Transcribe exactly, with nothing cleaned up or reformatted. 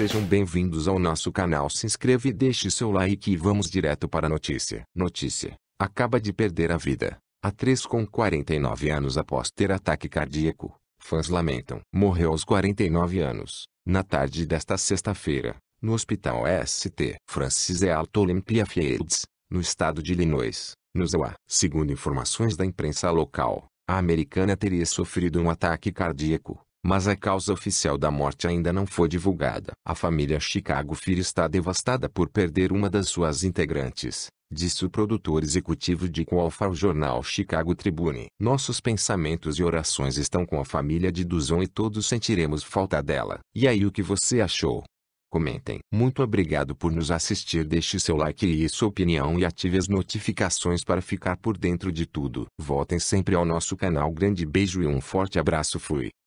sejam bem-vindos ao nosso canal. Se inscreva e deixe seu like e vamos direto para a notícia. Notícia: acaba de perder a vida. Atriz com quarenta e nove anos após ter ataque cardíaco. Fãs lamentam. Morreu aos quarenta e nove anos, na tarde desta sexta-feira, no Hospital S T Francis E. Alto Olympia Fields, no estado de Illinois, nos U S A. Segundo informações da imprensa local, a americana teria sofrido um ataque cardíaco, mas a causa oficial da morte ainda não foi divulgada. A família Chicago Fire está devastada por perder uma das suas integrantes, disse o produtor executivo de Wolf ao jornal Chicago Tribune. Nossos pensamentos e orações estão com a família de Duzon e todos sentiremos falta dela. E aí, o que você achou? Comentem. Muito obrigado por nos assistir. Deixe seu like e sua opinião e ative as notificações para ficar por dentro de tudo. Voltem sempre ao nosso canal. Grande beijo e um forte abraço. Fui.